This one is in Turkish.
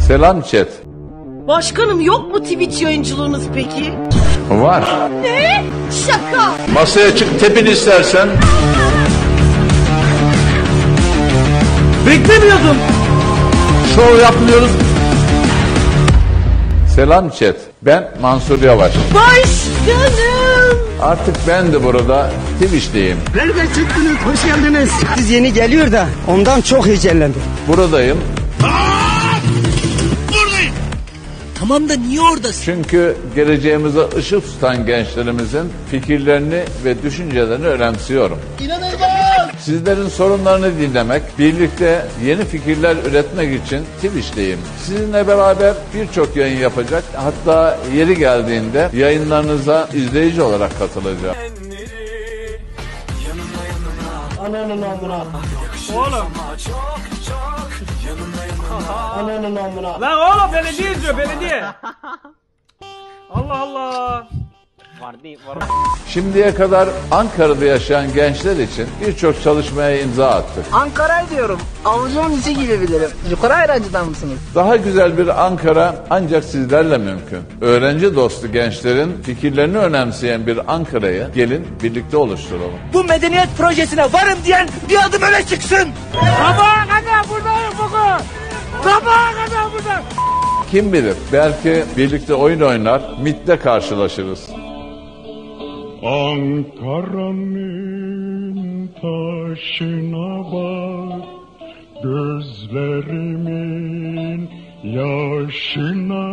Selam chat. Başkanım, yok mu Twitch yayıncılığınız peki? Var. Ne? Şaka. Masaya çık, tepin istersen. Beklemiyordum. Şov yapmıyoruz. Selam chat. Ben Mansur Yavaş. Başkanım. Artık ben de burada Twitch'teyim. Nereden çıktınız? Hoş geldiniz. Siz yeni geliyor da ondan çok heyecanlandım. Buradayım. Buradayım. Tamam da niye oradasın? Çünkü geleceğimize ışık tutan gençlerimizin fikirlerini ve düşüncelerini önemsiyorum. İnanılmaz. Sizlerin sorunlarını dinlemek, birlikte yeni fikirler üretmek için Twitch'teyim. Sizinle beraber birçok yayın yapacak, hatta yeri geldiğinde yayınlarınıza izleyici olarak katılacağım. Ananın amına. Oğlum. Ananın amına. Lan oğlum belediye izliyor belediye. Allah Allah. Şimdiye kadar Ankara'da yaşayan gençler için birçok çalışmaya imza attık. Ankara'yı diyorum. Avucumun içi gibi bilirim. Yukarı ayrıcıdan mısınız? Daha güzel bir Ankara ancak sizlerle mümkün. Öğrenci dostu gençlerin fikirlerini önemseyen bir Ankara'yı gelin birlikte oluşturalım. Bu medeniyet projesine varım diyen bir adım öne çıksın. Sabaha kadar buradayım bugün. Sabaha kadar burada. Kim bilir belki birlikte oyun oynar, MİT'te karşılaşırız. Ankara'nın taşına bak, gözlerimin yaşına